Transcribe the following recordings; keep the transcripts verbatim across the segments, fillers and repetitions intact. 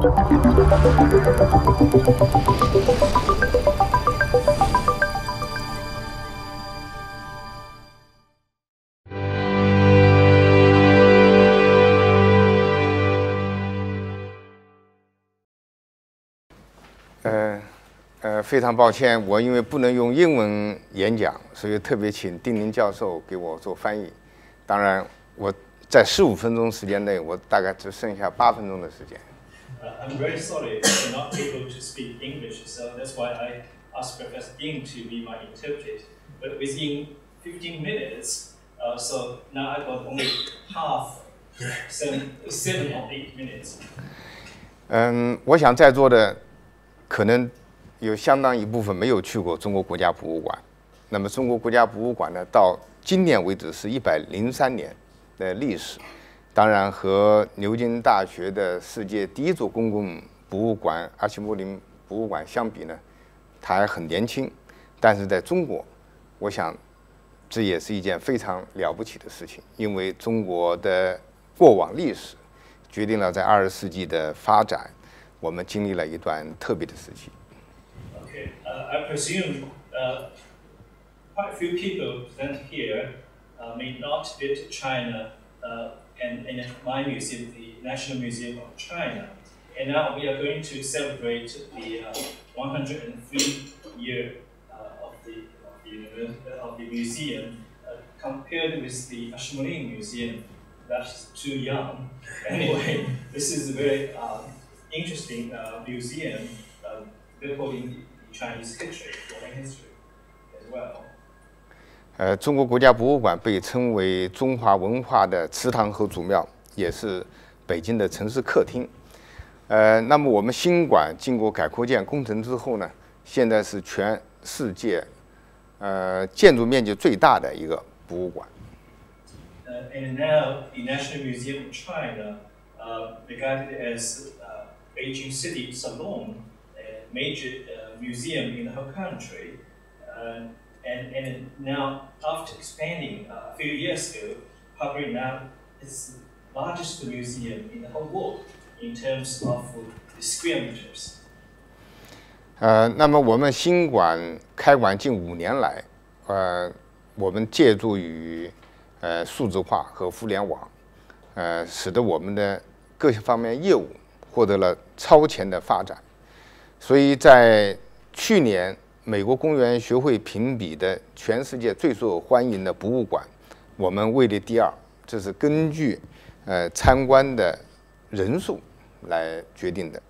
呃呃，非常抱歉，我因为不能用英文演讲，所以特别请丁宁教授给我做翻译。当然，我在十五分钟时间内，我大概只剩下八分钟的时间。 Uh, I'm very sorry I'm not able to speak English, so that's why I asked Professor Ding to be my interpreter. But within fifteen minutes, uh, so now I got only half, seven, seven or eight minutes. 嗯，我想在座的可能有相当一部分没有去过中国国家博物馆。那么，中国国家博物馆呢，到今年为止是一百零三年的历史。当然，和牛津大学的世界第一座公共博物馆阿奇莫林博物馆相比呢，它还很年轻。但是在中国，我想这也是一件非常了不起的事情，因为中国的过往历史决定了在二十世纪的发展，我们经历了一段特别的时期。 Okay, uh, I presume uh, quite a few people present here uh, may not visit China. Uh, And in my museum, the National Museum of China. And now we are going to celebrate the uh, one hundred three year uh, of, the, of, the, uh, of the museum uh, compared with the Ashmolean Museum. That's too young. Anyway, this is a very uh, interesting uh, museum uh, recording the Chinese history, foreign history as well. 呃，中国国家博物馆被称为中华文化的祠堂和祖庙，也是北京的城市客厅。呃，那么我们新馆经过改扩建工程之后呢，现在是全世界呃建筑面积最大的一个博物馆。 Uh, and now the National Museum of China, uh, regarded as uh, Beijing City Salon, a major uh, museum in the whole country. Uh, And, and now, after expanding uh, a few years ago, probably now it's the largest museum in the whole world in terms of the square meters. 呃，那么我们新馆开馆近五年来，呃，我们借助于呃数字化和互联网，呃，使得我们的各方面业务获得了超前的发展。所以在去年，美国公园学会评比的全世界最受欢迎的博物馆，我们位列第二。这是根据呃参观的人数来决定的。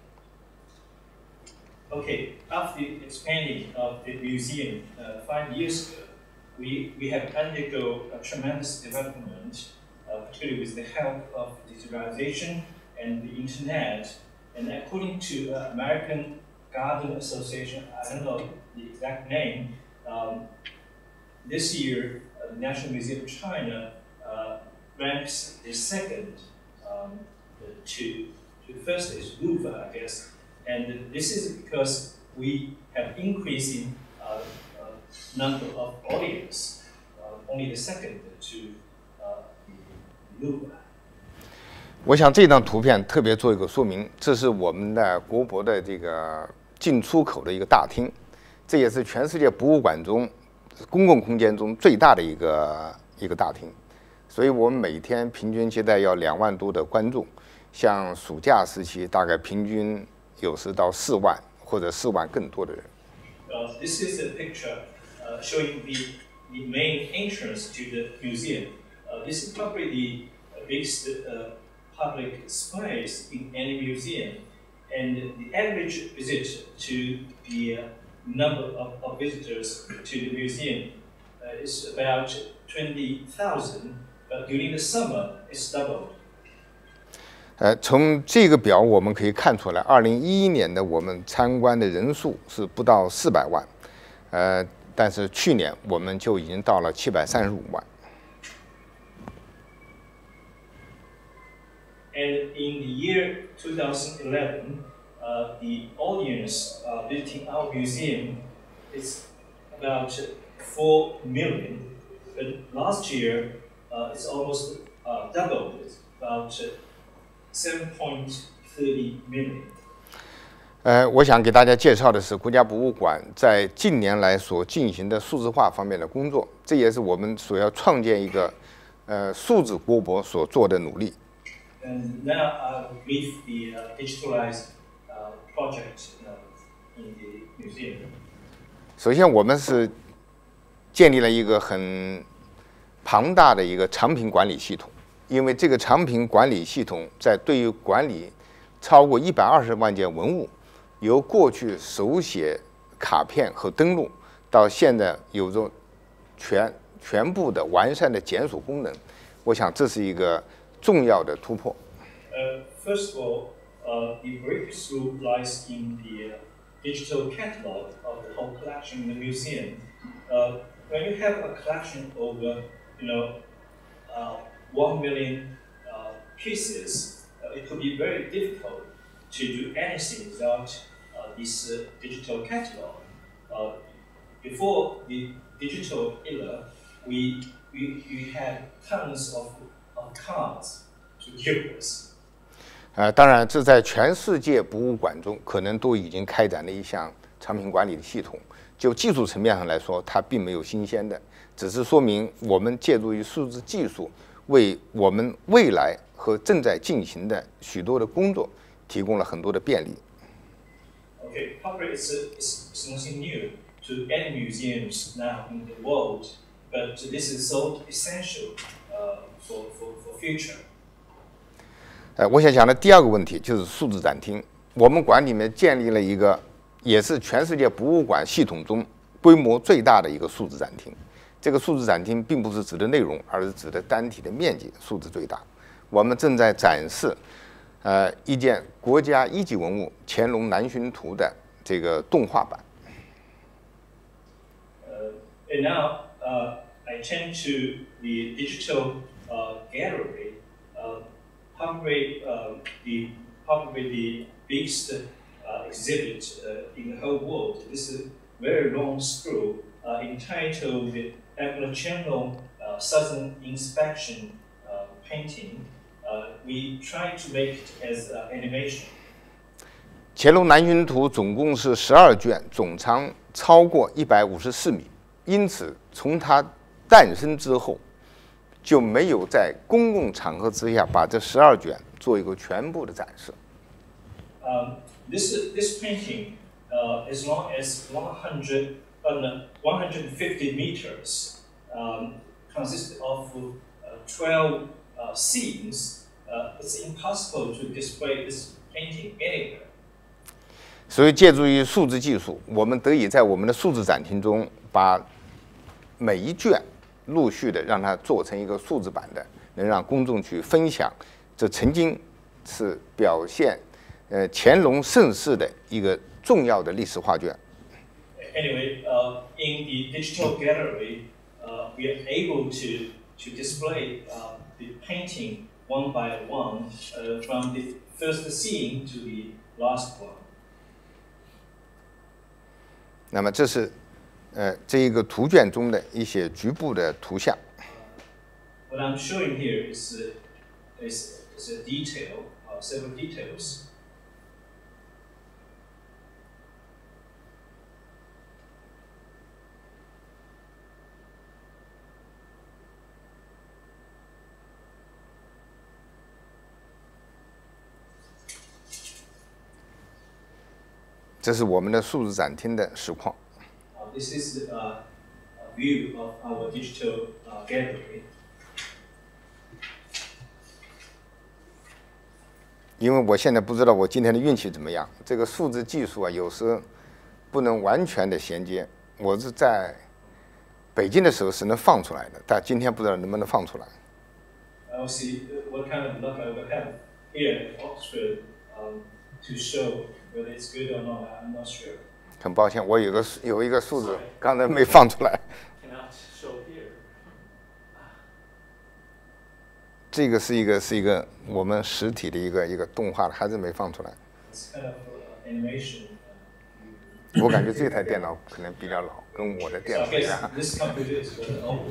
Okay, after the expanding of the museum uh, five years ago, we we have undergone a tremendous development, uh, particularly with the help of digitization and the internet. And according to uh, American Garden Association, I don't know the exact name, um, this year uh, the National Museum of China uh, ranks the second um, to, to the first is Louvre, I guess. And this is because we have increasing uh, uh, number of audience, uh, only the second to uh, the Louvre. 我想这张图片特别做一个说明，这是我们的国博的这个进出口的一个大厅，这也是全世界博物馆中公共空间中最大的一个一个大厅。所以我们每天平均接待要两万多的观众，像暑假时期大概平均有时到四万或者四万更多的人。 Uh, this is a picture uh, showing the the main entrance to the museum. Uh, this is probably the biggest uh, public space in any museum, and the average visit to the uh, number of, of visitors to the museum uh, is about twenty thousand, but during the summer it's doubled. 呃，从这个表我们可以看出来，二零一一年的我们参观的人数是不到四百万，呃，但是去年我们就已经到了七百三十五万。 And in the year two thousand eleven, uh, the audience uh, visiting our museum is about four million. But last year, uh, it's almost uh, doubled. It's about seven point thirty million. 呃，我想给大家介绍的是国家博物馆在近年来所进行的数字化方面的工作，这也是我们所要创建一个呃数字国博所做的努力。 And now I will brief the uh, digitalized uh, project uh, in the museum. 首先，我们是建立了一个很庞大的一个藏品管理系统，因为这个藏品管理系统在对于管理超过一百二十万件文物，由过去手写卡片和登录，到现在有着全全部的完善的检索功能，我想这是一个重要的突破。 Uh, first of all, uh, the breakthrough lies in the uh, digital catalog of the whole collection in the museum. Uh, when you have a collection over, you know, uh, one million uh, pieces, uh, it could be very difficult to do anything without uh, this uh, digital catalog. Uh, before the digital era, we, we, we had tons of, of cards to give us. 呃，当然，这在全世界博物馆中可能都已经开展了一项藏品管理的系统。就技术层面上来说，它并没有新鲜的，只是说明我们借助于数字技术，为我们未来和正在进行的许多的工作提供了很多的便利。 Okay, probably it's, it's, it's nothing new to any museums now in the world, but this is so essential uh, for, for, for future. 呃，我想讲的第二个问题就是数字展厅。我们馆里面建立了一个，也是全世界博物馆系统中规模最大的一个数字展厅。这个数字展厅并不是指的内容，而是指的单体的面积数字最大。我们正在展示，呃，一件国家一级文物《乾隆南巡图》的这个动画版。 Uh, and now uh, I turn to the digital uh, gallery. Uh, Probably uh, the probably the biggest uh, exhibit uh, in the whole world. This is a very long scroll uh, entitled the Emperor Chen Lyusheng uh, Southern Inspection uh, Painting. Uh, we try to make it as uh, animation. 乾隆南巡图总共是十二卷，总长超过一百五十四米，因此从它诞生之后，就没有在公共场合之下把这十二卷做一个全部的展示。 Um, this this painting, uh, as long as one hundred, uh, one hundred fifty meters, um, consists of uh, twelve uh, scenes. Uh, it's impossible to display this painting anywhere. 所以，借助于数字技术，我们得以在我们的数字展厅中把每一卷陆续的让它做成一个数字版的，能让公众去分享。这曾经是表现呃乾隆盛世的一个重要的历史画卷。 Anyway, uh, in the digital gallery, uh, we are able to to display uh, the painting one by one, uh, from the first scene to the last one. 那么这是呃这一个图卷中的一些局部的图像。 What I'm showing here is uh, is, is a detail, uh, several details. 这是我们的数字展厅的实况。 Uh, this is uh, a view of our digital uh, gallery. 因为我现在不知道我今天的运气怎么样，这个数字技术啊，有时不能完全的衔接。我是在北京的时候是能放出来的，但今天不知道能不能放出来。 I'll see what kind of luck I will have here at Oxford um, to show whether it's good or not. I'm not sure. 很抱歉，我有个有一个数字刚才没放出来。 Cannot show here. 这个是一个是一个我们实体的一个一个动画，还是没放出来。 It's kind of uh, animation. 我感觉这台电脑可能比较老，跟我的电 So 脑 I 一 guess 样。 this computer is very old.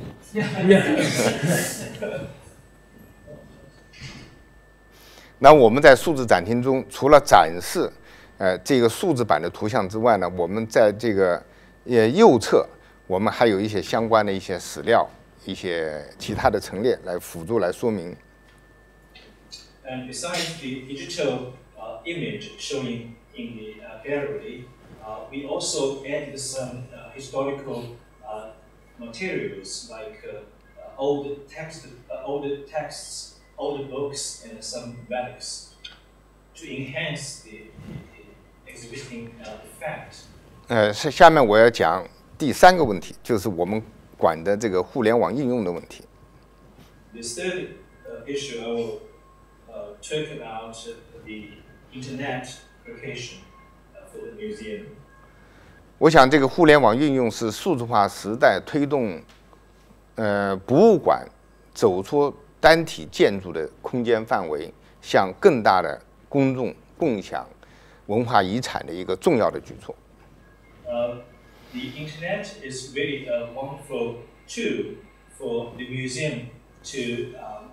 那我们在数字展厅中，除了展示呃这个数字版的图像之外呢，我们在这个呃右侧，我们还有一些相关的一些史料、一些其他的陈列来辅助来说明。 And besides the digital uh, image showing in the uh, gallery, uh, we also added some uh, historical uh, materials like uh, uh, old text, uh, old texts, old books, and some relics to enhance the, the, the exhibiting uh, effect. 呃，是下面我要讲第三个问题，就是我们管的这个互联网应用的问题。 The third uh, issue I will uh, talk about the internet application uh, for the museum. 我想，这个互联网运用是数字化时代推动呃博物馆走出单体建筑的空间范围，向更大的公众共享文化遗产的一个重要的举措。 Uh, the internet is really a wonderful tool for the museum to um,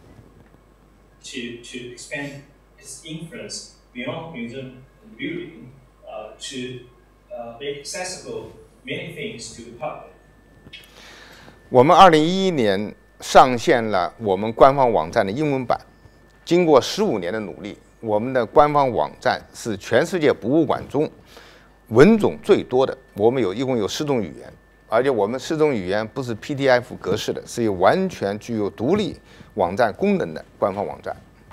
to to expand its influence beyond museum building uh, to uh, make accessible many things to the public. 我们二零一一年上线了我们官方网站的英文版，经过十五年的努力，我们的官方网站是全世界博物馆中文种最多的。我们有一共有十种语言，而且我们十种语言不是 P D F 格式的，是有完全具有独立网站功能的官方网站。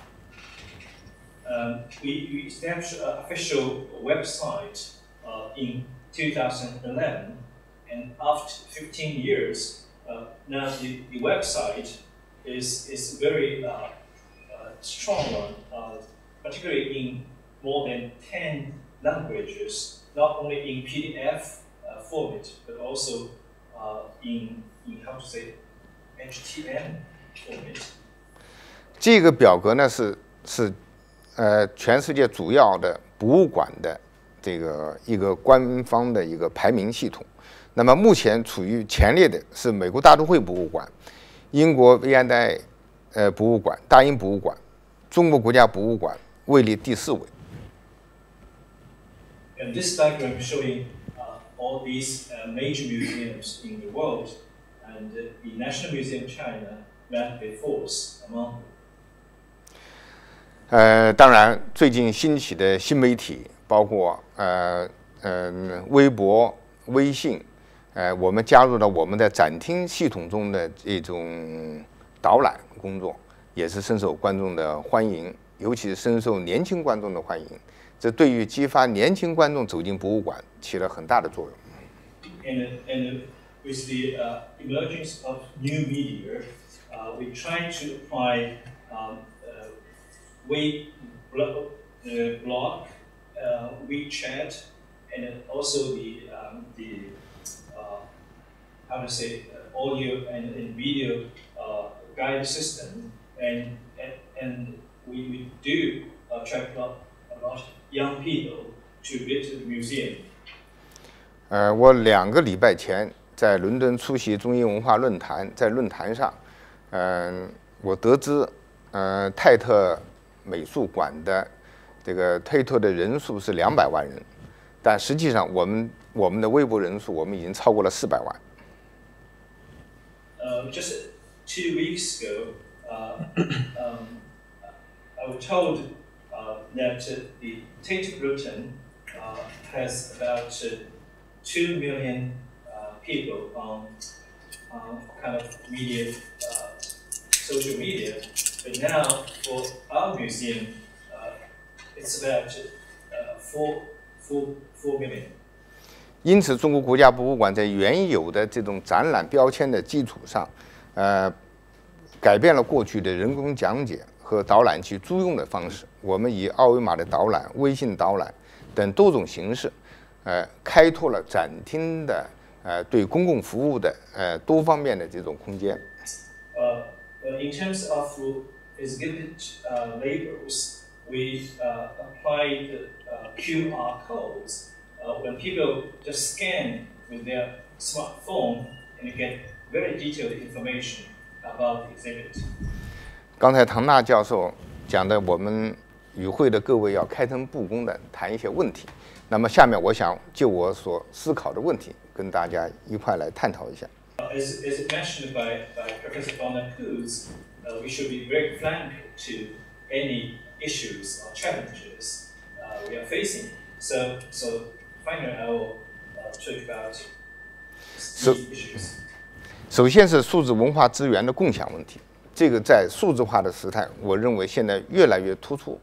Um, we, we established an official website uh, in two thousand eleven, and after fifteen years, uh, now the, the website is is very uh, uh, strong one, uh, particularly in more than ten languages, not only in P D F uh, format, but also uh, in in how to say H T M format. 这个表格呢是是。呃，全世界主要的博物馆的这个一个官方的一个排名系统。那么目前处于前列的是美国大都会博物馆、英国维安代呃博物馆、大英博物馆、中国国家博物馆位列第四位。 And this diagram showing uh, all these uh, major museums in the world, and uh, the National Museum of China ranked the fourth among them. 呃，当然，最近兴起的新媒体，包括呃呃微博、微信，呃，我们加入了我们的展厅系统中的这种导览工作，也是深受观众的欢迎，尤其是深受年轻观众的欢迎。这对于激发年轻观众走进博物馆起了很大的作用。 And and with the uh, emergence of new media, uh, we try to apply. Um, We blog, uh, blog uh, WeChat, and also the um, the uh, how to say uh, audio and, and video uh, guide system, and and, and we, we do attract a lot, a lot of young people to visit the museum. 呃，我两个礼拜前在伦敦出席中英文化论坛，在论坛上，嗯、呃，我得知，呃，泰特美术馆的这个推特的人数是两百万人，但实际上我们我们的微博人数我们已经超过了四百万。 Uh, just two weeks ago, uh, um, I was told uh, that uh, the Tate Britain uh, has about uh, two million uh, people on, on kind of media, uh, social media. But now, for our museum, uh, it's about uh, four, four, four million. 因此，中国国家博物馆在原有的这种展览标签的基础上，呃，改变了过去的人工讲解和导览器租用的方式。我们以二维码的导览、微信导览等多种形式，呃，开拓了展厅的呃对公共服务的呃多方面的这种空间。 Uh, in terms of exhibit uh, labels, we uh, applied uh, Q R codes. Uh, when people just scan with their smartphone and get very detailed information about the exhibit. 刚才唐纳教授讲的我们与会的各位要开诚布公的谈一些问题。那么下面我想就我所思考的问题，跟大家一块来探讨一下。 As, as mentioned by, by Professor Van der Koos, uh, we should be very frank to any issues or challenges uh, we are facing. So, so finally, I will uh, talk about these issues. 首先是数字文化资源的共享问题，这个在数字化的时代，我认为现在越来越突出。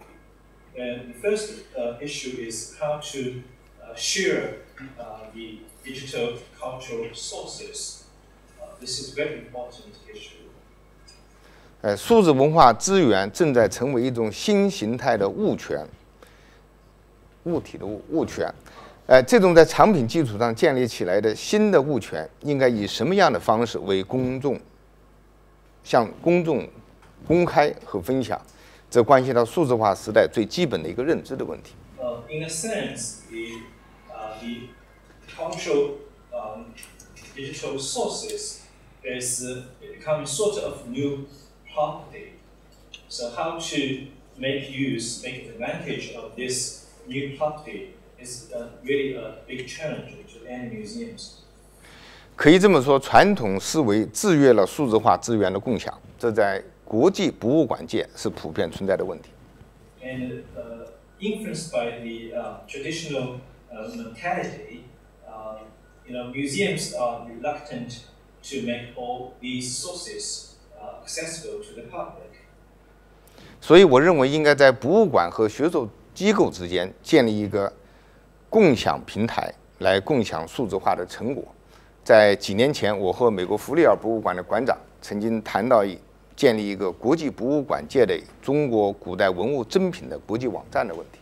And the first uh, issue is how to uh, share uh, the digital cultural sources. Uh, this is a very important issue. 呃，数字文化资源正在成为一种新形态的物权，物体的物物权。呃，这种在产品基础上建立起来的新的物权，应该以什么样的方式为公众向公众公开和分享？这关系到数字化时代最基本的一个认知的问题。 Uh, in a sense, the uh, the cultural um, digital sources is uh, becoming sort of new property. So how to make use, make advantage of this new property is uh, really a big challenge to any museums. 可以这么说，传统思维制约了数字化资源的共享，这在国际博物馆界是普遍存在的问题。 And uh, influenced by the uh, traditional uh, mentality, uh, you know, museums are reluctant to make all these sources uh, accessible to the public. 所以，我认为应该在博物馆和学术机构之间建立一个共享平台，来共享数字化的成果。在几年前，我和美国弗利尔博物馆的馆长曾经谈到一。建立一个国际博物馆界的中国古代文物珍品的国际网站的问题。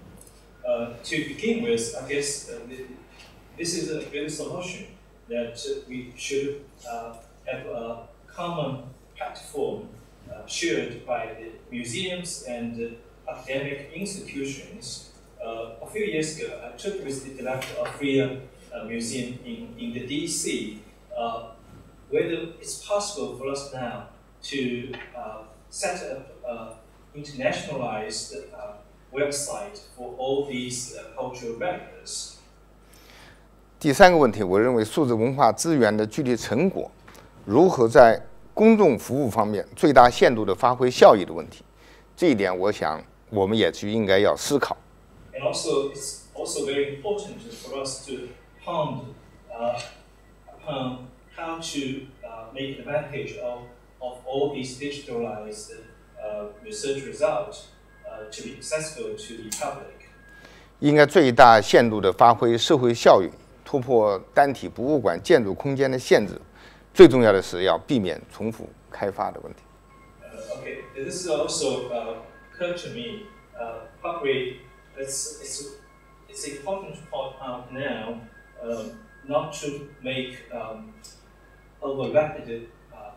Uh, to begin with, I guess uh, this is a good solution that we should uh, have a common platform uh, shared by the museums and uh, academic institutions. Uh, a few years ago, I talked with the director of Freer uh, Museum in, in the D C uh, whether it's possible for us now to uh, set up an internationalized uh, website for all these uh, cultural records. 第三个问题，我认为数字文化资源的具体成果如何在公众服务方面最大限度地发挥效益的问题，这一点我想我们也是应该要思考。 And also, it's also very important for us to ponder uh, upon how to uh, make advantage of of all these digitalized uh, research results uh, to be accessible to the public. 应该最大限度地发挥社会效益，突破单体博物馆建筑空间的限制。最重要的是要避免重复开发的问题。 Uh, okay, this is also uh, occurred to me. Uh, probably it's, it's it's important to point out now um, not to make um, over rapid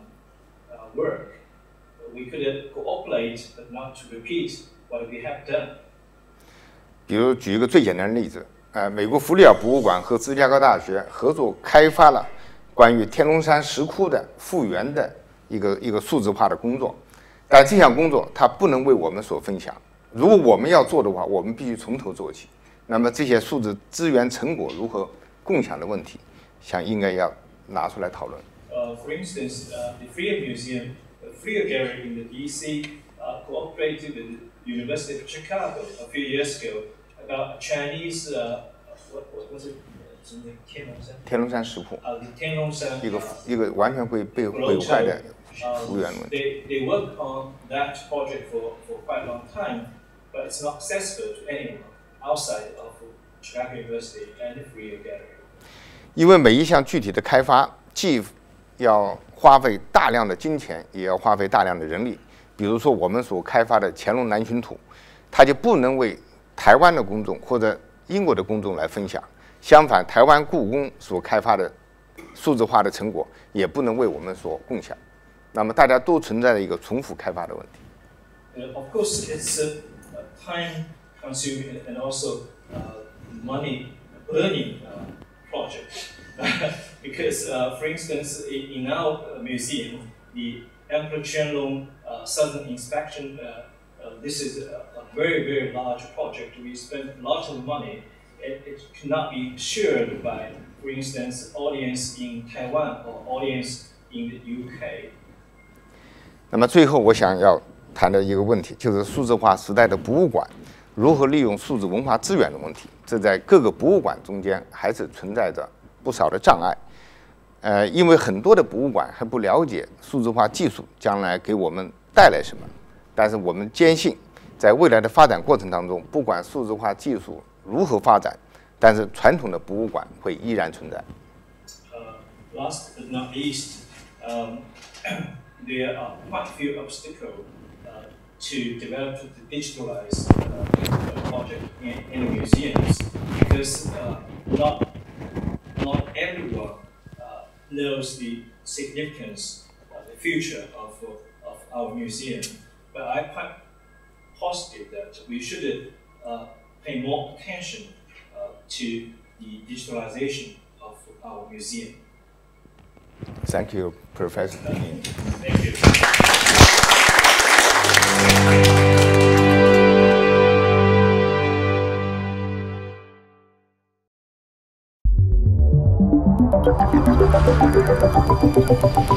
Uh, work. We could cooperate, but not to repeat what we have done. 比如举一个最简单的例子，呃，美国弗里尔博物馆和芝加哥大学合作开发了关于天龙山石窟的复原的一个一个数字化的工作，但这项工作它不能为我们所分享。如果我们要做的话，我们必须从头做起。那么这些数字资源成果如何共享的问题，想应该要拿出来讨论。 Uh, for instance, uh, the Freer Museum, the Freer Gallery in the D C, uh, cooperated with the University of Chicago a few years ago about a Chinese, uh, what, what was it? 天龙山石窟， 呃，天龙山一个一个完全会被毁坏的复原问题。 They they worked on that project for for quite a long time, but it's not accessible to anyone outside of Chicago University and the Freer Gallery. 因为每一项具体的开发，既要花费大量的金钱，也要花费大量的人力。比如说，我们所开发的乾隆南巡图，它就不能为台湾的公众或者英国的公众来分享。相反，台湾故宫所开发的数字化的成果，也不能为我们所共享。那么，大家都存在着一个重复开发的问题。 Uh, of course, it's a, a time-consuming and also uh, money-burning uh, project. Because, uh, for instance, in, in our museum, the Emperor Chen Long uh, southern inspection. Uh, uh, this is a, a very, very large project. We spent a lot of money. It, it cannot be shared by, for instance, audience in Taiwan or audience in the U K. 那么最后我想要谈的一个问题，就是数字化时代的博物馆如何利用数字文化资源的问题。这在各个博物馆中间还是存在着不少的障碍。呃，因为很多的博物馆还不了解数字化技术将来给我们带来什么。但是我们坚信，在未来的发展过程当中，不管数字化技术如何发展，但是传统的博物馆会依然存在。 Uh, last but not least, um, there are quite a few obstacles uh, to develop the digitalized uh, project in, in the museums because uh, not not everyone uh, knows the significance, uh, the future of of our museum. But I'm quite positive that we should uh, pay more attention uh, to the digitalization of our museum. Thank you, Professor. Thank you. Thank you.